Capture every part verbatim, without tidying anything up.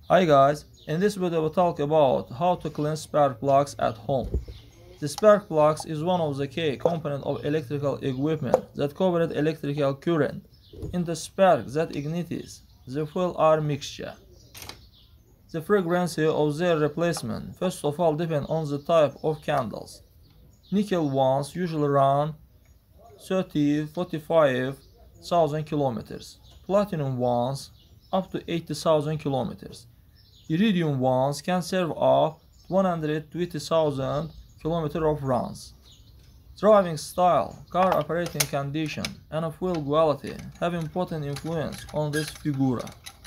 Hi guys, in this video we'll talk about how to clean spark plugs at home. The spark plugs is one of the key components of electrical equipment that covers electrical current in the spark that ignites the fuel-air mixture. The frequency of their replacement first of all depends on the type of candles. Nickel ones usually run thirty to forty-five thousand kilometers, platinum ones up to eighty thousand kilometers. Iridium ones can serve up to one hundred twenty thousand kilometers of runs. Driving style, car operating condition, and fuel quality have important influence on this figure.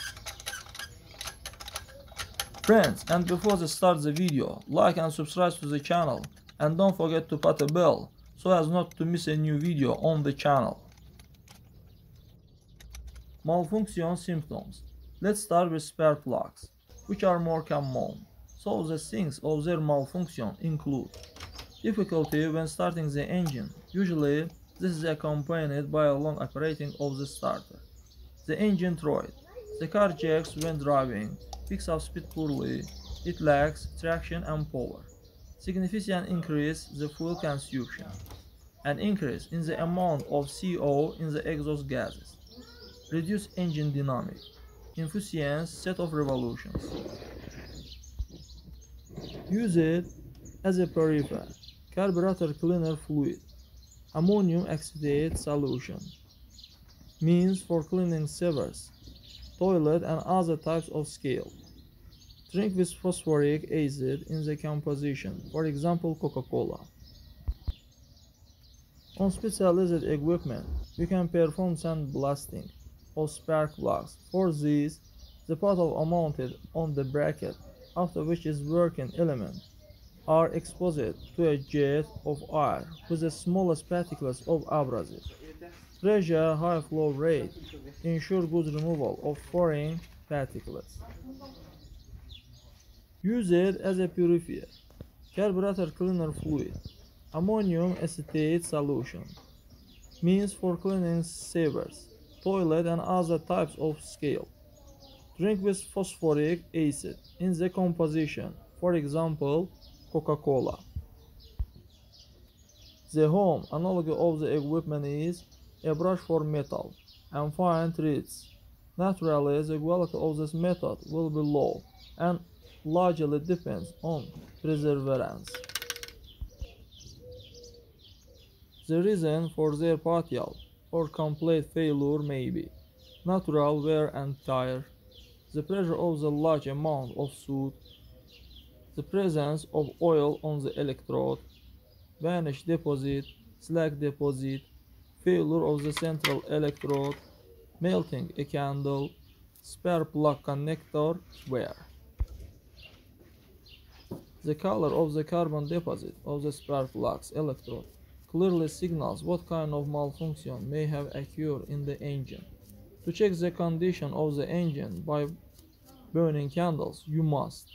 Friends, and before we start the video, like and subscribe to the channel, and don't forget to put a bell so as not to miss a new video on the channel. Malfunction symptoms. Let's start with spark plugs, which are more common. So the things of their malfunction include difficulty when starting the engine. Usually this is accompanied by a long operating of the starter. The engine throat. The car jerks when driving, picks up speed poorly, it lacks traction and power. Significant increase the fuel consumption. An increase in the amount of C O in the exhaust gases. Reduce engine dynamic. Insufficient set of revolutions. Use it as a purifier, carburetor cleaner fluid, ammonium acetate solution. Means for cleaning sewers, toilet and other types of scale. Drink with phosphoric acid in the composition, for example Coca-Cola. On specialized equipment, we can perform sandblasting of spark plugs. For these, the part are mounted on the bracket, after which its working elements are exposed to a jet of air with the smallest particles of abrasive. Pressure high flow rate ensure good removal of foreign particles. Use it as a purifier, carburetor cleaner fluid, ammonium acetate solution. Means for cleaning sewers, toilet and other types of scale. Drink with phosphoric acid in the composition, for example Coca-Cola. The home analog of the equipment is a brush for metal and fine threads. Naturally, the quality of this method will be low and largely depends on perseverance. The reason for their partial or complete failure may be natural wear and tear, the pressure of the large amount of soot, the presence of oil on the electrode, varnish deposit, slag deposit, failure of the central electrode, melting a candle, spare plug connector wear. The color of the carbon deposit of the spark plug's electrode clearly signals what kind of malfunction may have occurred in the engine. To check the condition of the engine by burning candles, you must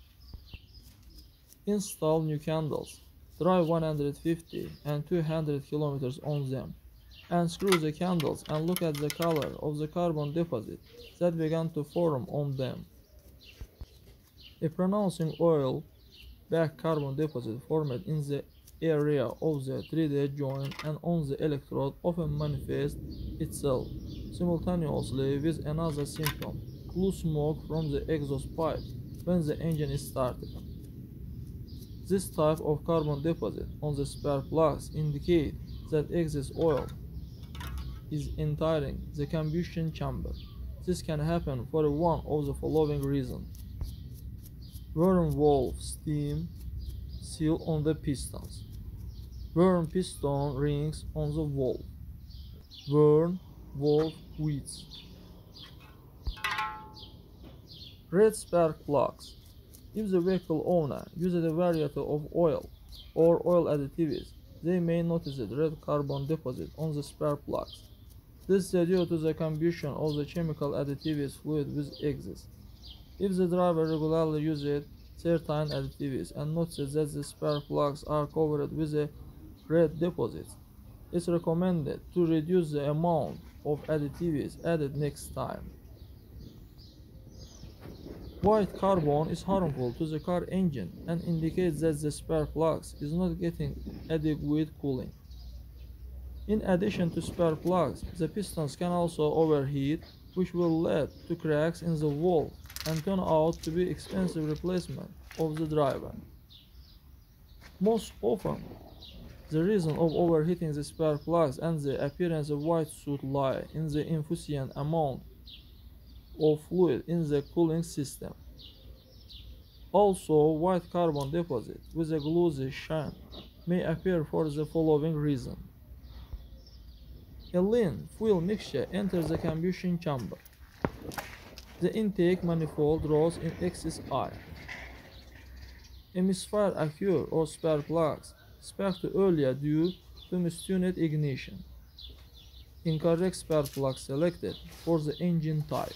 install new candles, drive one hundred fifty and two hundred kilometers on them, and screw the candles and look at the color of the carbon deposit that began to form on them. A pronouncing oil back carbon deposit formed in the area of the threaded joint and on the electrode often manifests itself simultaneously with another symptom, blue smoke from the exhaust pipe when the engine is started. This type of carbon deposit on the spark plugs indicates that excess oil is entering the combustion chamber. This can happen for one of the following reasons: worn valve steam seal on the pistons, worn piston rings on the valve, worn valve weights. Red spark plugs. If the vehicle owner uses a variety of oil or oil additives, they may notice a red carbon deposit on the spark plugs. This is due to the combustion of the chemical additives fluid with excess. If the driver regularly uses certain additives and notices that the spark plugs are covered with a red deposit, it's recommended to reduce the amount of additives added next time. White carbon is harmful to the car engine and indicates that the spark plugs is not getting adequate cooling. In addition to spark plugs, the pistons can also overheat, which will lead to cracks in the valve and turn out to be expensive replacement of the driver. Most often, the reason of overheating the spark plugs and the appearance of white soot lie in the insufficient amount of fluid in the cooling system. Also, white carbon deposit with a glossy shine may appear for the following reason. A lean fuel mixture enters the combustion chamber. The intake manifold draws in excess air. A misfire occurs or spark plugs spark too early due to mistuned ignition. Incorrect spark plug selected for the engine type.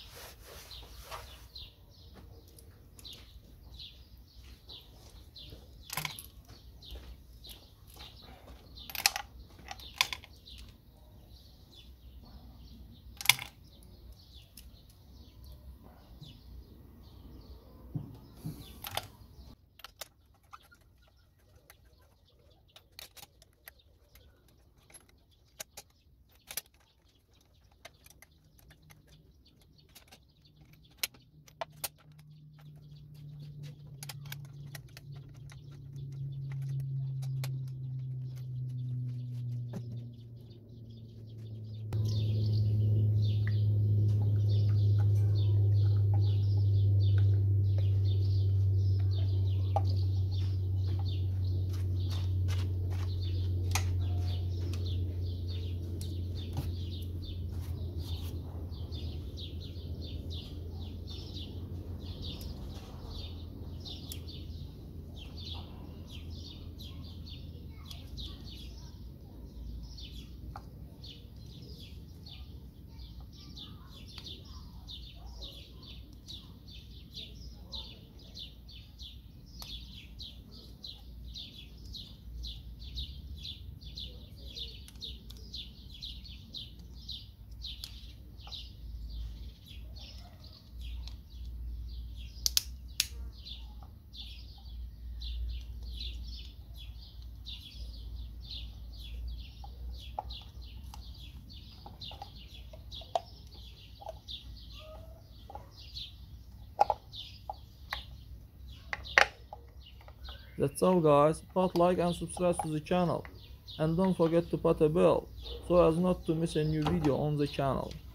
That's all guys, put like and subscribe to the channel, and don't forget to put a bell so as not to miss a new video on the channel.